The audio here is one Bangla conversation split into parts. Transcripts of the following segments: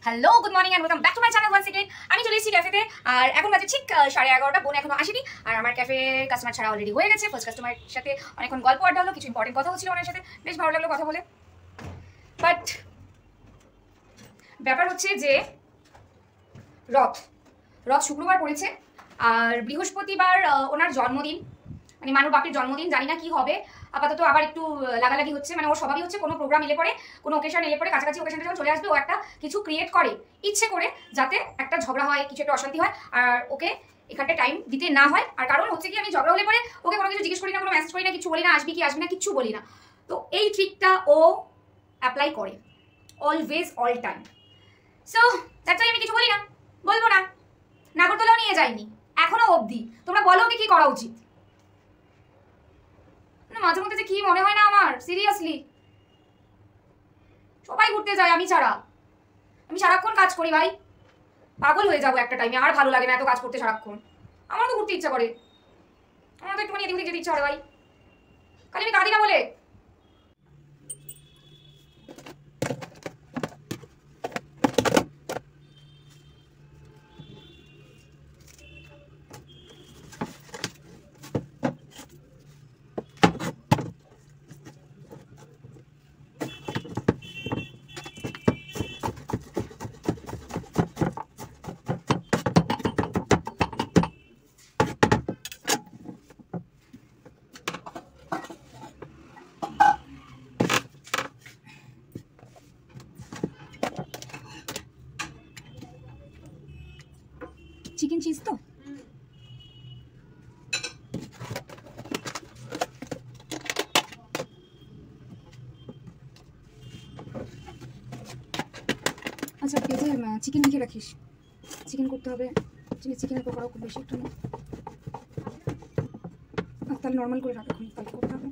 Hello, good morning and welcome back to my channel once again. আমি চলে এসেছি ক্যাফেতে, আর এখন বাজে ঠিক 11:30। বোন এখনো আসেনি, আর আমার ক্যাফে কাস্টমার ছাড়া অলরেডি হয়ে গেছে। ফার্স্ট কাস্টমারের সাথে অনেকক্ষণ গল্প আড্ডা হলো, কিছু ইম্পর্টেন্ট কথা হচ্ছিল ওনার সাথে, বেশ ভালো লাগলো কথা বলে। বাট ব্যাপার হচ্ছে যে রথ শুক্রবার পড়েছে, আর বৃহস্পতিবার ওনার জন্মদিন, মানে মানুষ বাপির জন্মদিন। জানি না কি হবে, আপাতত আবার একটু লাগালাগি হচ্ছে। মানে ওর স্বভাবই হচ্ছে কোনো প্রোগ্রাম এলে পরে, কোনো ওকেশন এলে পরে, কাছাকাছি ওকেশনটা যখন চলে আসবে ও একটা কিছু ক্রিয়েট করে ইচ্ছে করে, যাতে একটা ঝগড়া হয়, কিছু একটা অশান্তি হয়, আর ওকে এখানটা টাইম দিতে না হয়। আর কারণ হচ্ছে কি, আমি ঝগড়া হলে পরে ওকে কোনো কিছু জিজ্ঞেস করি না, কোনো মেসেজ করি না, কিছু বলি না, আসবি কি আসবি না কিচ্ছু বলি না। তো এই ট্রিকটা ও অ্যাপ্লাই করে always, all time. So that's why আমি কিছু বলি না, বলবো না। নাগরদোলাও নিয়ে যাইনি এখনো অবধি। তোমরা বলো ওকে কি করা উচিত। মাঝে মধ্যে যে কি মনে হয় না আমার, সিরিয়াসলি। সবাই ঘুরতে যায়, আমি ছাড়া। আমি সারাক্ষণ কাজ করি ভাই, পাগল হয়ে যাবো একটা টাইমে। আর ভালো লাগে না এত কাজ করতে সারাক্ষণ। আমারও তো ঘুরতে ইচ্ছা করে, আমার তো একটুখানি এদিক ওদিক যেতে ইচ্ছা করে ভাই, খালি আমি কাঁদি না বলে। চিকেন চিজ তো আচ্ছা, এই যে চিকেন লিখে রাখিস, চিকেন করতে হবে। চিকেনের পকোড়াও খুব বেশি একটা না, তাহলে নর্মাল করে রাখ, এখন তাহলে করতে হবে।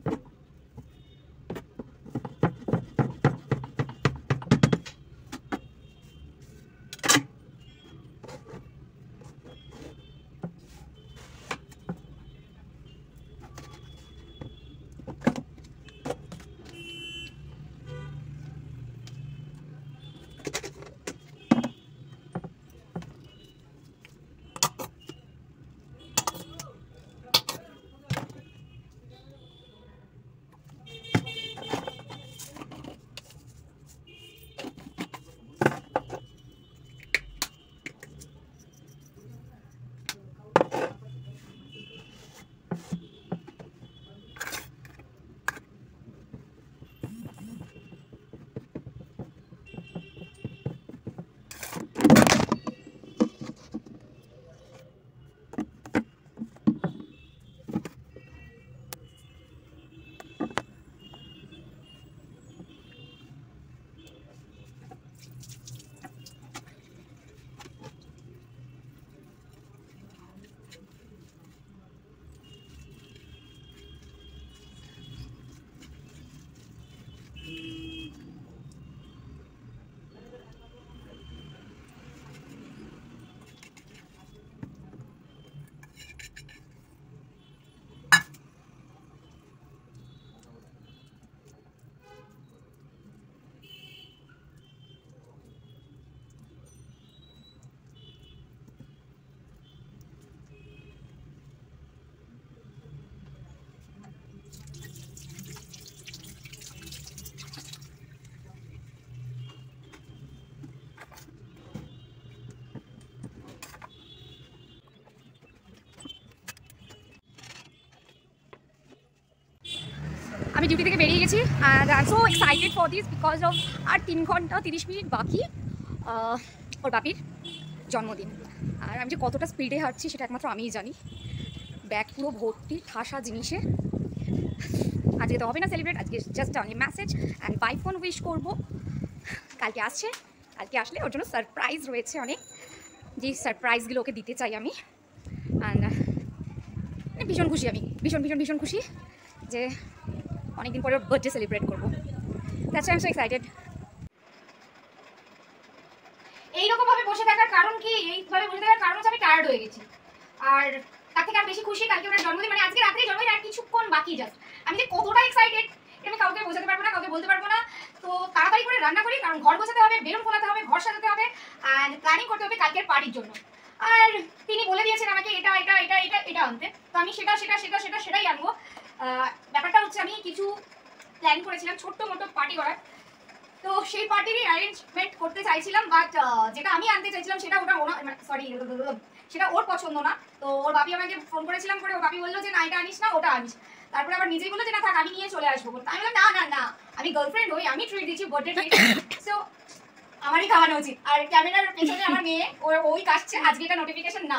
আমি ডিউটি থেকে বেরিয়ে গেছি, and I am so excited for this because of আর 3 ঘন্টা 30 মিনিট বাকি ওর বাপির জন্মদিন। আর আমি যে কতটা স্পিডে হাঁটছি সেটা একমাত্র আমিই জানি। ব্যাগ পুরো ভর্তি ঠাসা জিনিসে। আজকে তো হবে না সেলিব্রেট, আজকে just only message and by phone wish করবো। কালকে আসছে, কালকে আসলে ওর জন্য সারপ্রাইজ রয়েছে অনেক, যে সারপ্রাইজগুলো ওকে দিতে চাই আমি। অ্যান্ড ভীষণ খুশি আমি, ভীষণ ভীষণ ভীষণ খুশি যে অনেকদিন পরে বার্থডে সেলিব্রেট করবো। That's I am so excited. এইরকমভাবে বসে থাকার কারণ কি, এইভাবে বসে থাকার কারণ হচ্ছে আমি টায়ার্ড হয়ে গেছি। আর তার থেকে আর বেশি খুশি কালকে ওনার জন্মদিন, মানে আজকে রাত্রে জন্মদিন, আর কিছুক্ষণ বাকি জাস্ট। আমি যে কতটা এক্সাইটেড আমি কাউকে বোঝাতে পারবো না, কাউকে বলতে পারবো না। তো তাড়াতাড়ি করে রান্না করি, কারণ ঘর গোছাতে হবে, বেলুন ফোলাতে হবে, ঘর সাজাতে হবে, কালকের পার্টির জন্য। আর তিনি বলে দিয়েছেন আমাকে এটা এটা এটা এটা এটা আনতে, তো আমি সেটাই আনবো। ব্যাপারটা হচ্ছে আমি কিছু প্ল্যান করেছিলাম ছোট্ট মোটো পার্টি করার, তো সেই পার্টিরই অ্যারেঞ্জমেন্ট করতে চাইছিলাম, বাট যেটা আমি আনতে চাইছিলাম সেটা সেটা ওর পছন্দ না। তো ওর বাপি আমাকে ফোন করেছিলাম করে, ওর বাপি বললো যে না এটা আনিস না ওটা আনিস। তারপরে আবার নিজেই বললো যে না থাক আমি নিয়ে চলে আসবো। আমি বললাম না না না, আমি গার্লফ্রেন্ড হই, আমি ট্রিট দিচ্ছি বার্থডে ট্রিট, সো আমারই খাওয়ানো উচিত। আর ক্যামেরার পেছনে আমার মেয়ে ওই কাটছে, আজকে এটা নোটিফিকেশন না,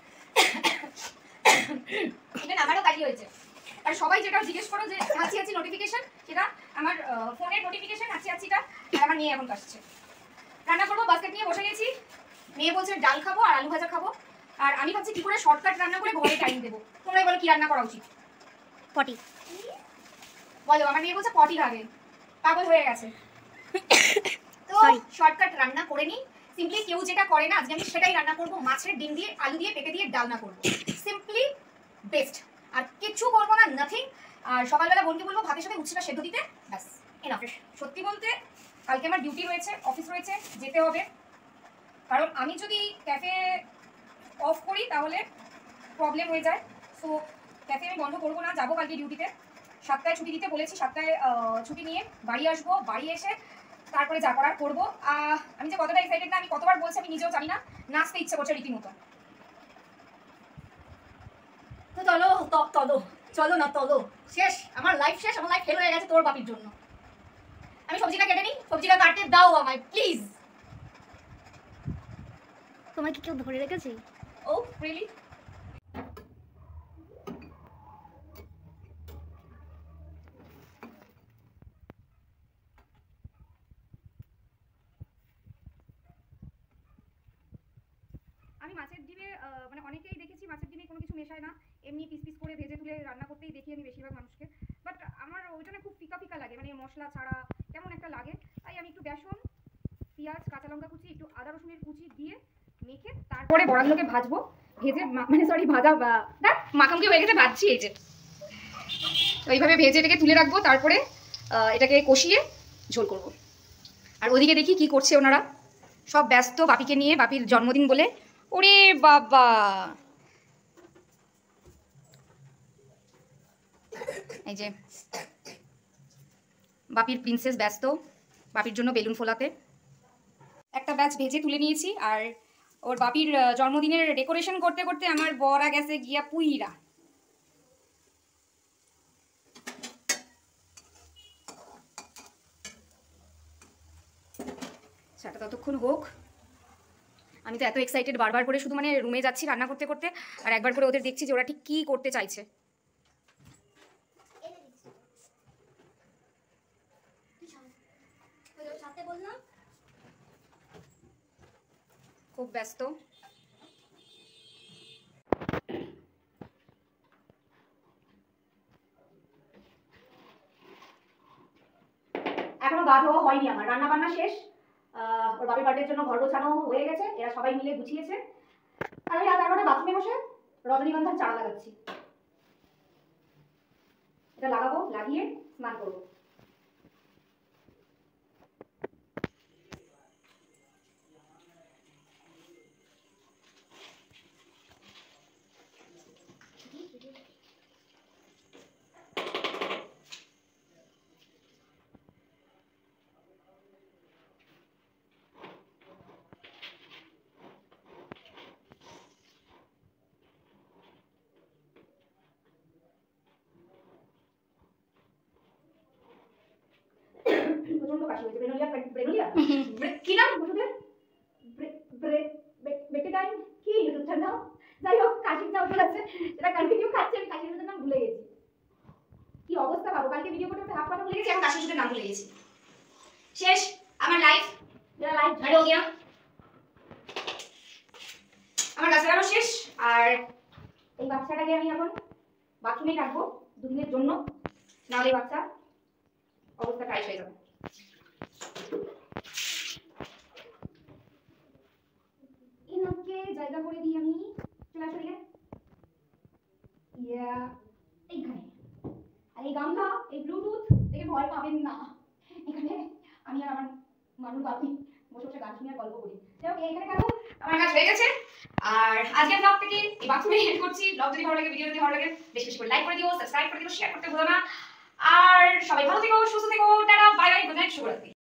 এটা আমারও কাজই হয়েছে। আর সবাই যেটা জিজ্ঞেস করো যে হাঁচি হাঁচি নোটিফিকেশন, সেটা আমার ফোনের নোটিফিকেশন হাঁচি হাঁচিটা, আর আমার মেয়ে এখন কাটছে। রান্না করবো, বাস্কেট নিয়ে বসে গেছি। মেয়ে বলছে ডাল খাবো আর আলু ভাজা খাবো, আর আমি ভাবছি কি করে শর্টকাট রান্না করে ঘরে টাইম দেবো। তোমরাই বলো কি রান্না করা উচিত? পটি বলো। আমার মেয়ে বলছে পটি খাবে, পাগল হয়ে গেছে। তো শর্টকাট রান্না করে নিই, সিম্পলি কেউ যেটা করে না আজকে আমি সেটাই রান্না করবো। মাছের ডিম দিয়ে আলু দিয়ে পেঁপে দিয়ে ডালনা করবো, সিম্পলি বেস্ট। আর কিচ্ছু করবো না, নাথিং। আর সকালবেলা বোনকে বলবো ভাতের সাথে উচ্ছেটা সেদ্ধ দিতে, ব্যাস এনাফ। সত্যি বলতে কালকে আমার ডিউটি রয়েছে, অফিস রয়েছে, যেতে হবে। কারণ আমি যদি ক্যাফে অফ করি তাহলে প্রবলেম হয়ে যায়, সো ক্যাফে আমি বন্ধ করবো না, যাবো কালকে ডিউটিতে। 7টায় ছুটি দিতে বলেছি, 7টায় ছুটি নিয়ে বাড়ি আসবো। বাড়ি এসে তারপরে যা করার করবো। আমি যে কতটা এক্সাইটেড না আমি কতবার বলছি আমি নিজেও জানি না, নাচতে ইচ্ছে করছে রীতিমতো। তো চলো না চলো, শেষ আমার লাইফ, শেষ আমার লাইফ ফেল হয়ে গেছে তোর বাপির জন্য। আমি সবজিটা কেটে নিই, সবজিটা কাটতে দাও আমায় প্লিজ। তোমাকে কেউ ধরে রেখেছে? Oh really? আমি মাছের ডিমে মানে অনেকেই দেখেছি মাছের ডিমে কোনো কিছু মেশায় না, এমনি পিস পিস করে ভেজে তুলে রান্না করতেই দেখি আমি বেশিরভাগ মানুষকে। বাট আমার ওইটা না খুব ফিকা ফিকা লাগে, মানে মশলা ছাড়া কেমন একটা লাগে। তাই আমি একটু বেসন, পেঁয়াজ, কাঁচা লঙ্কা কুচি, একটু আদা রসুনের কুচি দিয়ে মেখে তারপরে বড়াগুলোকে ভাজবো। ভেজে মানে সরি ভাজা দেখ মাখামুখি হয়ে গেছে, ভাজছি এই যে। তো এইভাবে ভেজে এটাকে তুলে রাখবো, তারপরে এটাকে কষিয়ে ঝোল করব। আর ওদিকে দেখি কি করছে ওনারা, সব ব্যস্ত বাপিকে নিয়ে, বাপির জন্মদিন বলে। ওরে বাবা, এই যে বাপির প্রিন্সেস ব্যস্ত বাপির জন্য বেলুন ফোলাতে। একটা ব্যাচ ভেজে তুলে নিয়েছি, আর ওর বাপির জন্মদিনের ডেকোরেশন করতে করতে আমার বড়া গেছে গিয়া পুইরা। সেটা ততক্ষণ হোক। আমি তো এত এক্সাইটেড, বারবার করে শুধু মানে রুমে যাচ্ছি রান্না করতে করতে, আর একবার করে ওদের দেখছি যে ওরা ঠিক কী করতে চাইছে। খুব ব্যস্ত। এখনো গা ধোয়া হয়নি আমার, রান্না বান্না শেষ। ওর বাপের বার্থডের জন্য ঘর গোছানো হয়ে গেছে, এরা সবাই মিলে গুছিয়েছে। আর আমি রাত 11টায় বাথরুমে বসে রজনীগন্ধার চারা লাগাচ্ছি। এটা লাগাবো, লাগিয়ে স্নান করবো। প্রচন্ড কাশি হয়েছে। ব্রেনোলিয়া কি নাম ওষুধের? বেকেটাইন কি ওষুধটার নাম? যাই হোক, কাশির যা ওষুধ আছে সেটা কন্টিনিউ খাচ্ছি। আমি কাশির ওষুধের নাম ভুলে গেছি। কি অবস্থা ভাবো, কালকে ভিডিও করতে হাফ কথা ভুলে গেছি, এখন কাশির ওষুধের নাম ভুলে গেছি। শেষ আমার লাইফ, মেরা লাইফ ঝাড় হয়ে গিয়া। আমার গাছ লাগানো শেষ। আর এই বাচ্চাটাকে আমি এখন বাথরুমেই রাখবো দুদিনের জন্য, নাহলে বাচ্চা অবস্থা টাইট হয়ে যাবে। এনাকে জায়গা করে দিই আমি। চলে আসো দিকে, এইখানে। আর এই গামছা, এই ব্লুটুথ দেখে ভয় পাবেন না। এখানে আমি আর আমার মানুষ বাপি বসে বসে গান শুনে আর গল্প করি। যাই হোক, এইখানে থাকো, আমার কাজ হয়ে গেছে। আর আজকের ব্লগ থেকে এই বাথরুমে এন্ড করছি। ব্লগ যদি ভালো লাগে, ভিডিও যদি ভালো লাগে, বেশি বেশি করে লাইক করে দিও, সাবস্ক্রাইব করে দিও, শেয়ার করতে ভুলো না। আর সবাই ভালো থেকো, সুস্থ থেকো, টাটা, বাই বাই, গুড নাইট, শুভরাত্রি।